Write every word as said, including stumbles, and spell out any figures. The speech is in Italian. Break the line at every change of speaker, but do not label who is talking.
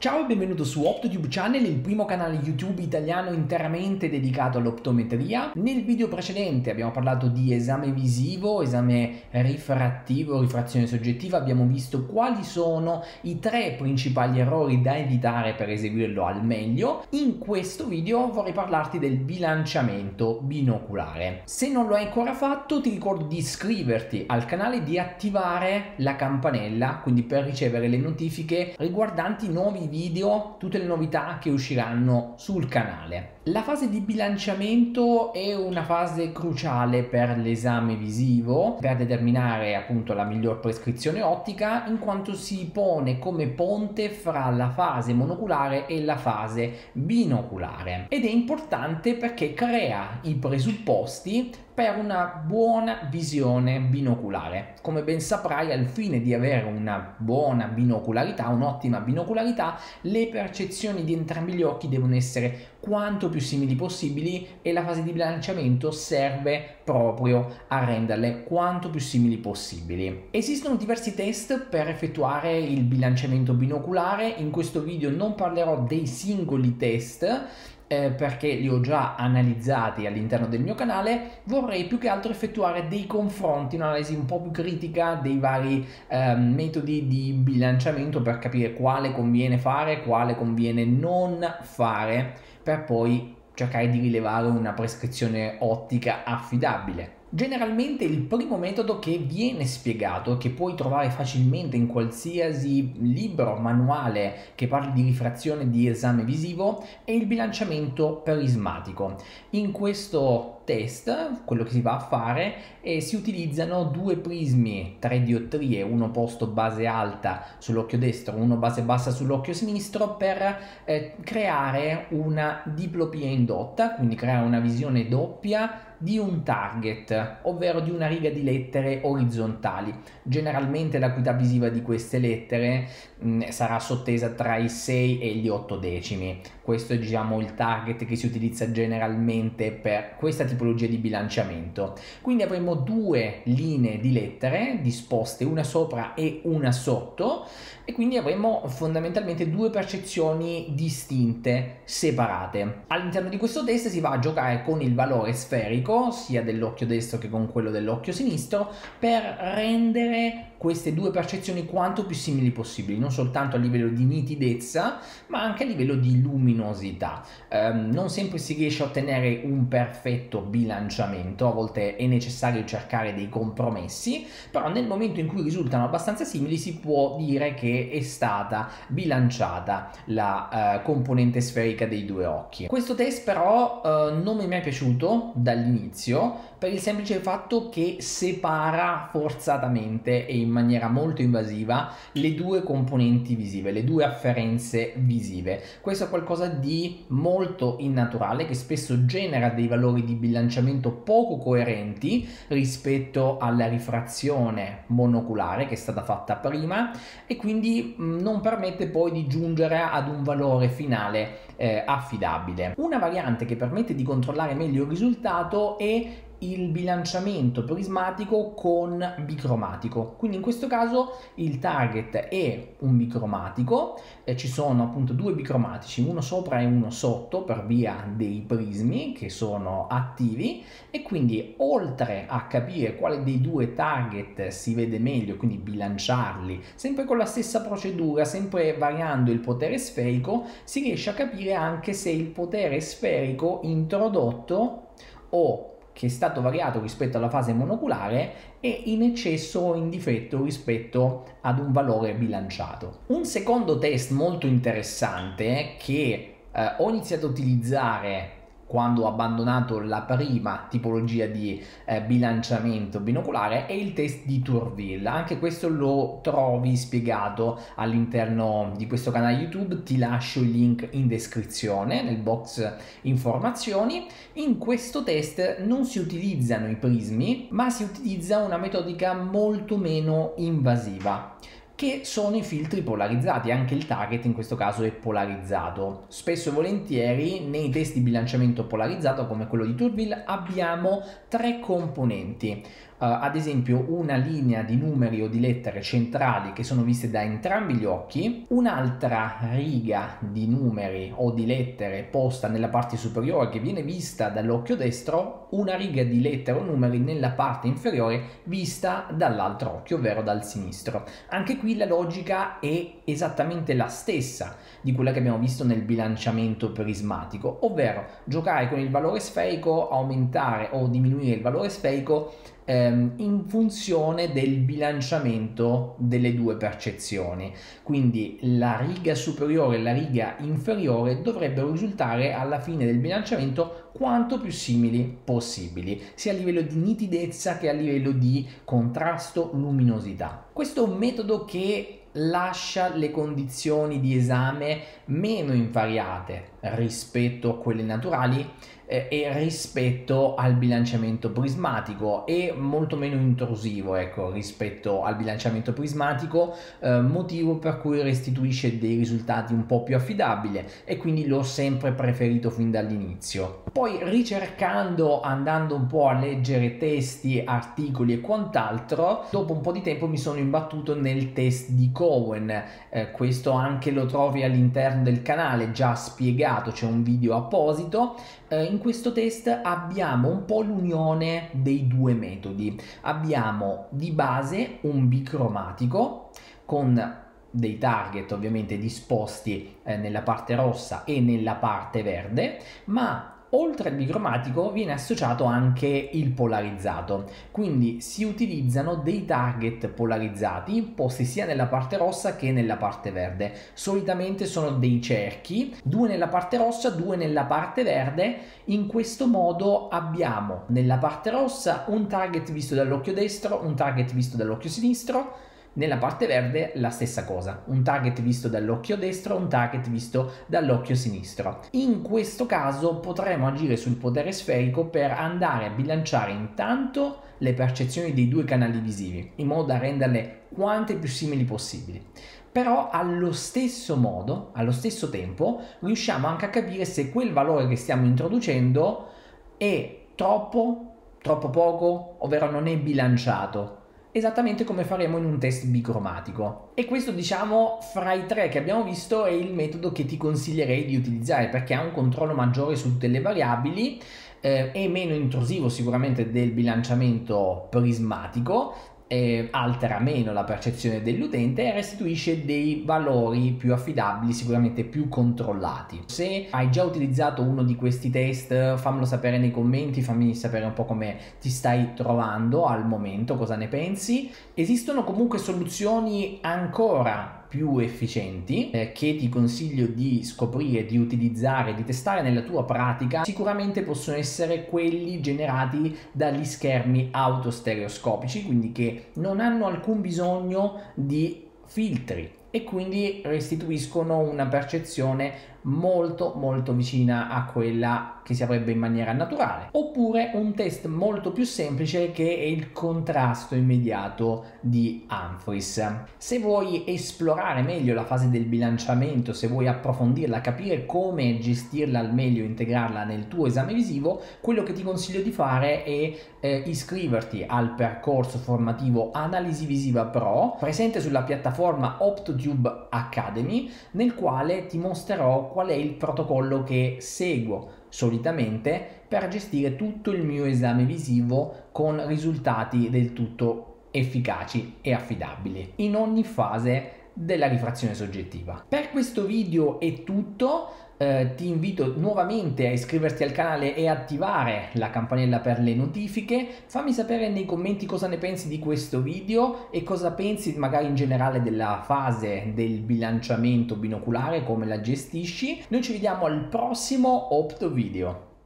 Ciao e benvenuto su OptoTube Channel, il primo canale YouTube italiano interamente dedicato all'optometria. Nel video precedente abbiamo parlato di esame visivo, esame rifrattivo, rifrazione soggettiva. Abbiamo visto quali sono i tre principali errori da evitare per eseguirlo al meglio. In questo video vorrei parlarti del bilanciamento binoculare. Se non lo hai ancora fatto, ti ricordo di iscriverti al canale e di attivare la campanella, quindi per ricevere le notifiche riguardanti nuovi video, tutte le novità che usciranno sul canale. La fase di bilanciamento è una fase cruciale per l'esame visivo per determinare appunto la miglior prescrizione ottica, in quanto si pone come ponte fra la fase monoculare e la fase binoculare, ed è importante perché crea i presupposti per una buona visione binoculare. Come ben saprai, al fine di avere una buona binocularità, un'ottima binocularità, le percezioni di entrambi gli occhi devono essere quanto più simili possibili e la fase di bilanciamento serve proprio a renderle quanto più simili possibili. Esistono diversi test per effettuare il bilanciamento binoculare. In questo video non parlerò dei singoli test, Eh, perché li ho già analizzati all'interno del mio canale. Vorrei più che altro effettuare dei confronti, un'analisi un po' più critica dei vari eh, metodi di bilanciamento per capire quale conviene fare, quale conviene non fare, per poi cercare di rilevare una prescrizione ottica affidabile. Generalmente il primo metodo che viene spiegato, che puoi trovare facilmente in qualsiasi libro, manuale che parli di rifrazione di esame visivo, è il bilanciamento prismatico. In questo test quello che si va a fare è si utilizzano due prismi, tre diottrie, uno posto base alta sull'occhio destro, uno base bassa sull'occhio sinistro, per eh, creare una diplopia indotta, quindi creare una visione doppia di un target, ovvero di una riga di lettere orizzontali. Generalmente l'acuità visiva di queste lettere mh, sarà sottesa tra i sei e gli otto decimi. Questo è, diciamo, il target che si utilizza generalmente per questa tipologia di bilanciamento. Quindi avremo due linee di lettere disposte una sopra e una sotto, e quindi avremo fondamentalmente due percezioni distinte, separate. All'interno di questo test si va a giocare con il valore sferico sia dell'occhio destro che con quello dell'occhio sinistro, per rendere queste due percezioni quanto più simili possibili, non soltanto a livello di nitidezza ma anche a livello di luminosità. Um, non sempre si riesce a ottenere un perfetto bilanciamento, a volte è necessario cercare dei compromessi, però nel momento in cui risultano abbastanza simili si può dire che è stata bilanciata la uh, componente sferica dei due occhi. Questo test però uh, non mi è mai piaciuto dall'inizio, per il semplice fatto che separa forzatamente e in maniera molto invasiva le due componenti visive, le due afferenze visive. Questo è qualcosa di molto innaturale, che spesso genera dei valori di bilanciamento poco coerenti rispetto alla rifrazione monoculare che è stata fatta prima, e quindi mh, non permette poi di giungere ad un valore finale eh, affidabile. Una variante che permette di controllare meglio il risultato è il bilanciamento prismatico con bicromatico. Quindi in questo caso il target è un bicromatico, eh, ci sono appunto due bicromatici, uno sopra e uno sotto, per via dei prismi che sono attivi, e quindi oltre a capire quale dei due target si vede meglio, quindi bilanciarli sempre con la stessa procedura, sempre variando il potere sferico, si riesce a capire anche se il potere sferico introdotto o che è stato variato rispetto alla fase monoculare è in eccesso o in difetto rispetto ad un valore bilanciato. Un secondo test molto interessante che eh, ho iniziato a utilizzare quando ho abbandonato la prima tipologia di eh, bilanciamento binoculare è il test di Tourville. Anche questo lo trovi spiegato all'interno di questo canale YouTube, ti lascio il link in descrizione nel box informazioni. In questo test non si utilizzano i prismi, ma si utilizza una metodica molto meno invasiva, che sono i filtri polarizzati. Anche il target in questo caso è polarizzato. Spesso e volentieri nei test di bilanciamento polarizzato come quello di Tourville abbiamo tre componenti: ad esempio una linea di numeri o di lettere centrali che sono viste da entrambi gli occhi, un'altra riga di numeri o di lettere posta nella parte superiore che viene vista dall'occhio destro, una riga di lettere o numeri nella parte inferiore vista dall'altro occhio, ovvero dal sinistro. Anche qui la logica è esattamente la stessa di quella che abbiamo visto nel bilanciamento prismatico, ovvero giocare con il valore sferico, aumentare o diminuire il valore sferico ehm, in funzione del bilanciamento delle due percezioni. Quindi la riga superiore e la riga inferiore dovrebbero risultare alla fine del bilanciamento quanto più simili possibili, sia a livello di nitidezza che a livello di contrasto, luminosità. Questo è un metodo che lascia le condizioni di esame meno invariate rispetto a quelle naturali eh, e rispetto al bilanciamento prismatico, e molto meno intrusivo, ecco, rispetto al bilanciamento prismatico, eh, motivo per cui restituisce dei risultati un po' più affidabili e quindi l'ho sempre preferito fin dall'inizio. Poi ricercando, andando un po' a leggere testi, articoli e quant'altro, dopo un po' di tempo mi sono imbattuto nel test di Cohen. Eh, questo anche lo trovi all'interno del canale già spiegato, c'è un video apposito. Eh, in questo test abbiamo un po' l'unione dei due metodi. Abbiamo di base un bicromatico con dei target ovviamente disposti eh, nella parte rossa e nella parte verde, ma oltre al bicromatico viene associato anche il polarizzato, quindi si utilizzano dei target polarizzati posti sia nella parte rossa che nella parte verde. Solitamente sono dei cerchi, due nella parte rossa, due nella parte verde. In questo modo abbiamo nella parte rossa un target visto dall'occhio destro, un target visto dall'occhio sinistro. Nella parte verde la stessa cosa, un target visto dall'occhio destro, un target visto dall'occhio sinistro. In questo caso potremo agire sul potere sferico per andare a bilanciare intanto le percezioni dei due canali visivi, in modo da renderle quante più simili possibili. Però allo stesso modo, allo stesso tempo, riusciamo anche a capire se quel valore che stiamo introducendo è troppo, troppo poco, ovvero non è bilanciato. Esattamente come faremo in un test bicromatico. E questo, diciamo, fra i tre che abbiamo visto è il metodo che ti consiglierei di utilizzare, perché ha un controllo maggiore su tutte le variabili, eh, è meno intrusivo sicuramente del bilanciamento prismatico, eh, altera meno la percezione dell'utente e restituisce dei valori più affidabili, sicuramente più controllati. Se hai già utilizzato uno di questi test, fammelo sapere nei commenti, fammi sapere un po' come ti stai trovando al momento, cosa ne pensi. Esistono comunque soluzioni ancora più efficienti eh, che ti consiglio di scoprire, di utilizzare, di testare nella tua pratica. Sicuramente possono essere quelli generati dagli schermi autostereoscopici, quindi che non hanno alcun bisogno di filtri e quindi restituiscono una percezione molto molto vicina a quella che si avrebbe in maniera naturale. Oppure un test molto più semplice che è il contrasto immediato di Humphreys. Se vuoi esplorare meglio la fase del bilanciamento, se vuoi approfondirla, capire come gestirla al meglio, integrarla nel tuo esame visivo, quello che ti consiglio di fare è eh, iscriverti al percorso formativo Analisi Visiva Pro, presente sulla piattaforma Optotube Academy, nel quale ti mostrerò qual è il protocollo che seguo solitamente per gestire tutto il mio esame visivo con risultati del tutto efficaci e affidabili in ogni fase della rifrazione soggettiva. Per questo video è tutto. Eh, ti invito nuovamente a iscriverti al canale e attivare la campanella per le notifiche. Fammi sapere nei commenti cosa ne pensi di questo video e cosa pensi magari in generale della fase del bilanciamento binoculare, come la gestisci. Noi ci vediamo al prossimo Opto Video.